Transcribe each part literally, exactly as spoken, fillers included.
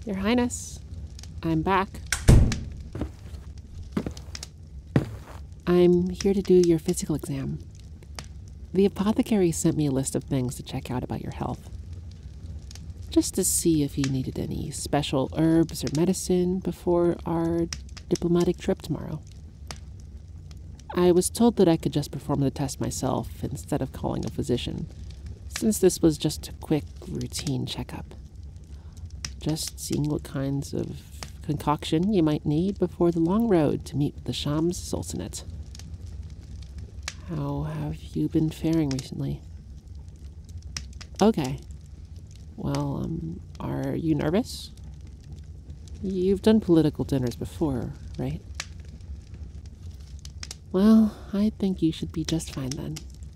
Your Highness, I'm back. I'm here to do your physical exam. The apothecary sent me a list of things to check out about your health. Just to see if you needed any special herbs or medicine before our diplomatic trip tomorrow. I was told that I could just perform the test myself instead of calling a physician, since this was just a quick, routine checkup. Just seeing what kinds of concoction you might need before the long road to meet the Shams Sultanate. How have you been faring recently? Okay. Well, um, are you nervous? You've done political dinners before, right? Well, I think you should be just fine then.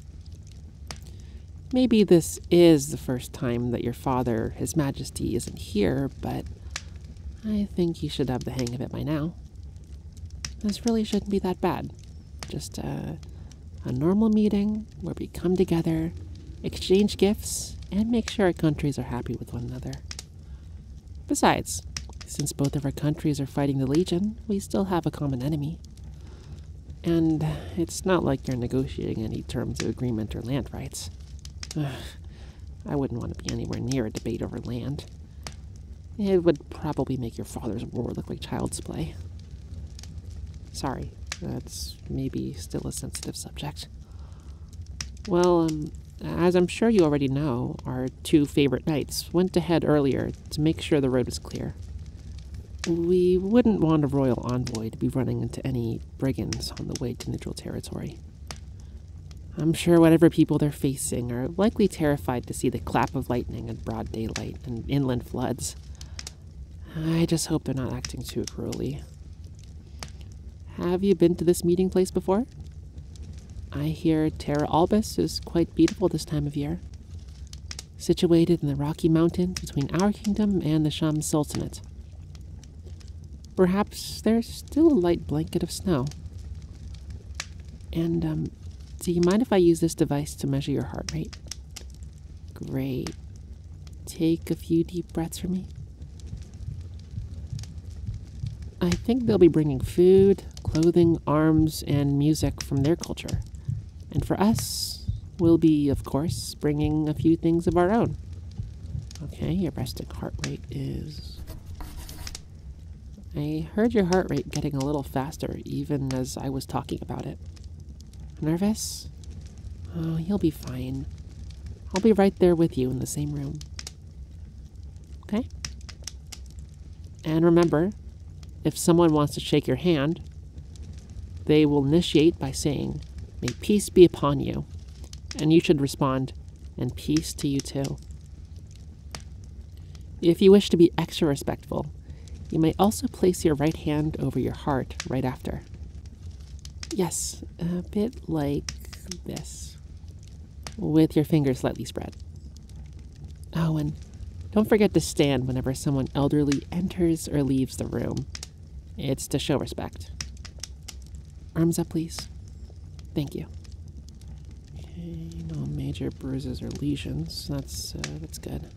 Maybe this is the first time that your father, His Majesty, isn't here, but I think you should have the hang of it by now. This really shouldn't be that bad. Just a, a normal meeting where we come together, exchange gifts, and make sure our countries are happy with one another. Besides, since both of our countries are fighting the Legion, we still have a common enemy. And it's not like you're negotiating any terms of agreement or land rights. Ugh, I wouldn't want to be anywhere near a debate over land. It would probably make your father's war look like child's play. Sorry, that's maybe still a sensitive subject. Well, um, as I'm sure you already know, our two favorite knights went ahead earlier to make sure the road was clear. We wouldn't want a royal envoy to be running into any brigands on the way to neutral territory. I'm sure whatever people they're facing are likely terrified to see the clap of lightning in broad daylight and inland floods. I just hope they're not acting too cruelly. Have you been to this meeting place before? I hear Terra Albus is quite beautiful this time of year. Situated in the Rocky Mountains between our kingdom and the Shams Sultanate. Perhaps there's still a light blanket of snow. And, um, do you mind if I use this device to measure your heart rate? Great. Take a few deep breaths for me. I think they'll be bringing food, clothing, arms, and music from their culture. And for us, we'll be, of course, bringing a few things of our own. Okay, your resting heart rate is... I heard your heart rate getting a little faster, even as I was talking about it. Nervous? Oh, you'll be fine. I'll be right there with you in the same room. Okay? And remember, if someone wants to shake your hand, they will initiate by saying, "May peace be upon you." And you should respond, "And peace to you too." If you wish to be extra respectful, you may also place your right hand over your heart right after. Yes, a bit like this, with your fingers slightly spread. Oh, and don't forget to stand whenever someone elderly enters or leaves the room. It's to show respect. Arms up, please. Thank you. Okay, no major bruises or lesions. That's, uh, that's good.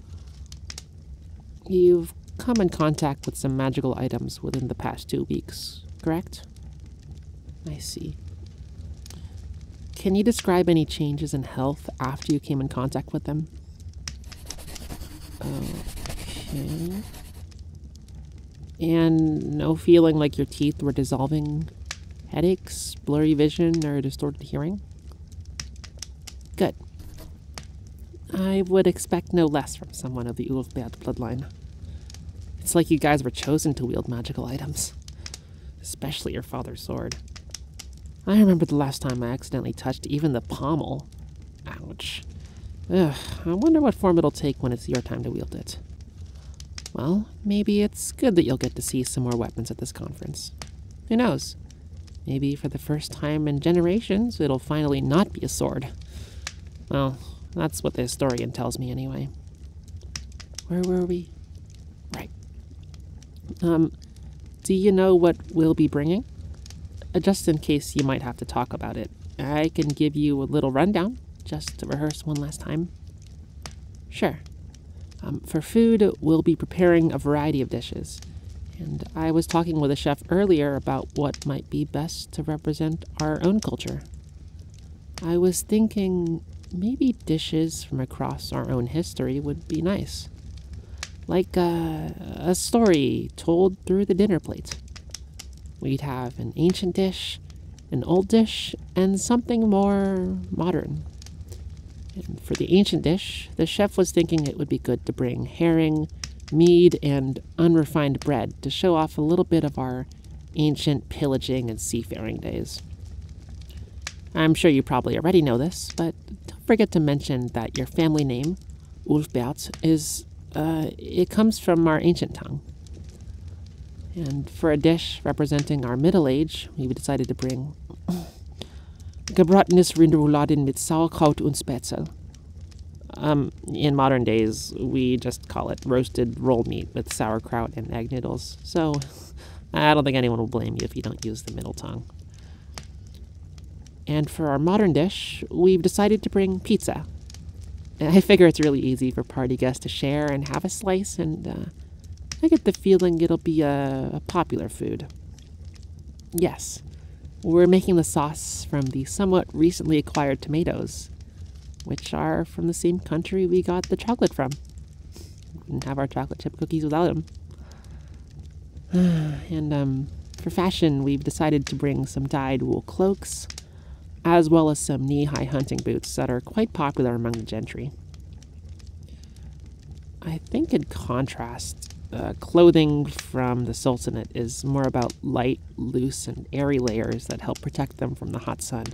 You've come in contact with some magical items within the past two weeks, correct? I see. Can you describe any changes in health after you came in contact with them? Okay. And no feeling like your teeth were dissolving? Headaches, blurry vision, or distorted hearing? Good. I would expect no less from someone of the Ulfbad bloodline. It's like you guys were chosen to wield magical items. Especially your father's sword. I remember the last time I accidentally touched even the pommel. Ouch. Ugh, I wonder what form it'll take when it's your time to wield it. Well, maybe it's good that you'll get to see some more weapons at this conference. Who knows? Maybe for the first time in generations, it'll finally not be a sword. Well, that's what the historian tells me anyway. Where were we? Right. Um, do you know what we'll be bringing? Uh, just in case you might have to talk about it, I can give you a little rundown, just to rehearse one last time. Sure. Um, for food, we'll be preparing a variety of dishes. And I was talking with a chef earlier about what might be best to represent our own culture. I was thinking maybe dishes from across our own history would be nice. Like uh, a story told through the dinner plate. We'd have an ancient dish, an old dish, and something more modern. And for the ancient dish, the chef was thinking it would be good to bring herring, mead, and unrefined bread to show off a little bit of our ancient pillaging and seafaring days. I'm sure you probably already know this, but don't forget to mention that your family name, Ulfbert, is, uh, it comes from our ancient tongue. And for a dish representing our Middle Age, we decided to bring Gebratenes Rinderrouladen mit Sauerkraut und Spätzle. Um, in modern days, we just call it roasted rolled meat with sauerkraut and egg noodles, so I don't think anyone will blame you if you don't use the middle tongue. And for our modern dish, we've decided to bring pizza. I figure it's really easy for party guests to share and have a slice, and uh, I get the feeling it'll be a, a popular food. Yes, we're making the sauce from the somewhat recently acquired tomatoes, which are from the same country we got the chocolate from. Wouldn't have our chocolate chip cookies without them. And um, for fashion, we've decided to bring some dyed wool cloaks, as well as some knee-high hunting boots that are quite popular among the gentry. I think in contrast, uh, clothing from the Sultanate is more about light, loose, and airy layers that help protect them from the hot sun.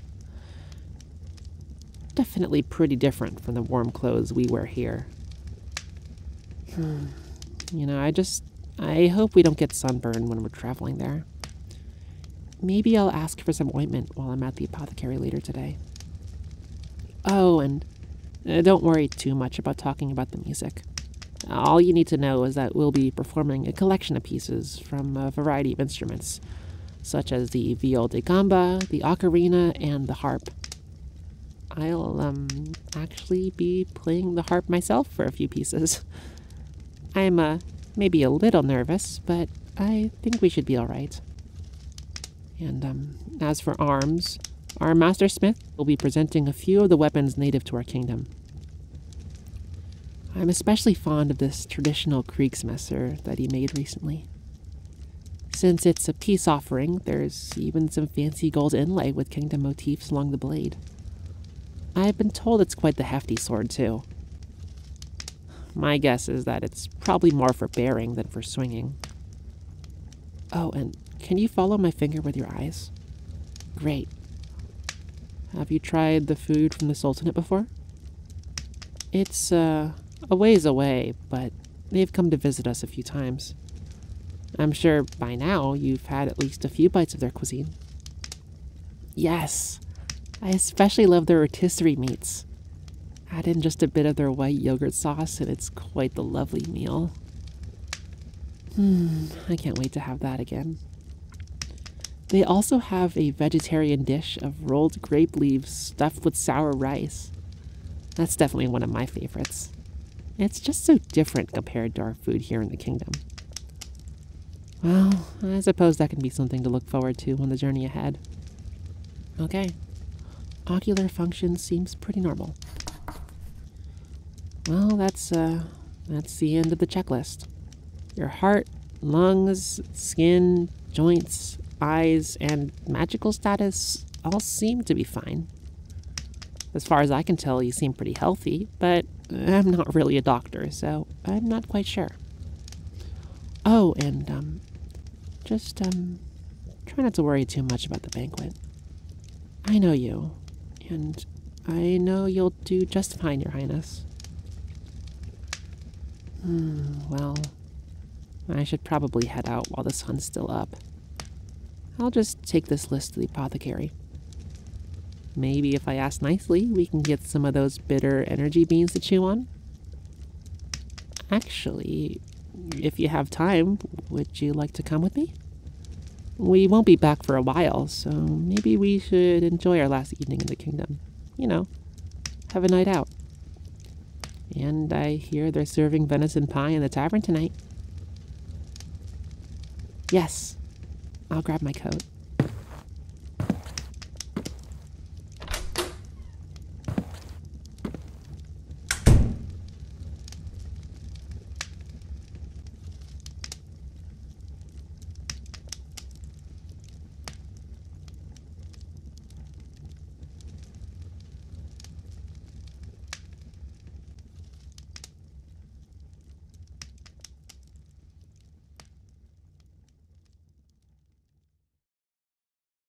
Definitely pretty different from the warm clothes we wear here. Hmm. You know, I just, I hope we don't get sunburned when we're traveling there. Maybe I'll ask for some ointment while I'm at the apothecary later today. Oh, and uh, don't worry too much about talking about the music. All you need to know is that we'll be performing a collection of pieces from a variety of instruments, such as the viol de gamba, the ocarina, and the harp. I'll, um, actually be playing the harp myself for a few pieces. I'm, uh, maybe a little nervous, but I think we should be alright. And, um, as for arms, our master smith will be presenting a few of the weapons native to our kingdom. I'm especially fond of this traditional Kriegsmesser that he made recently. Since it's a peace offering, there's even some fancy gold inlay with kingdom motifs along the blade. I've been told it's quite the hefty sword, too. My guess is that it's probably more for bearing than for swinging. Oh, and can you follow my finger with your eyes? Great. Have you tried the food from the Sultanate before? It's, uh, a ways away, but they've come to visit us a few times. I'm sure by now you've had at least a few bites of their cuisine. Yes! I especially love their rotisserie meats. Add in just a bit of their white yogurt sauce and it's quite the lovely meal. Hmm, I can't wait to have that again. They also have a vegetarian dish of rolled grape leaves stuffed with sour rice. That's definitely one of my favorites. It's just so different compared to our food here in the kingdom. Well, I suppose that can be something to look forward to on the journey ahead. Okay. Ocular function seems pretty normal. Well, that's, uh, that's the end of the checklist. Your heart, lungs, skin, joints, eyes, and magical status all seem to be fine. As far as I can tell, you seem pretty healthy, but I'm not really a doctor, so I'm not quite sure. Oh, and, um, just, um, try not to worry too much about the banquet. I know you, and I know you'll do just fine, Your Highness. Hmm, well, I should probably head out while the sun's still up. I'll just take this list to the apothecary. Maybe if I ask nicely, we can get some of those bitter energy beans to chew on. Actually, if you have time, would you like to come with me? We won't be back for a while, so maybe we should enjoy our last evening in the kingdom. You know, have a night out. And I hear they're serving venison pie in the tavern tonight. Yes, I'll grab my coat.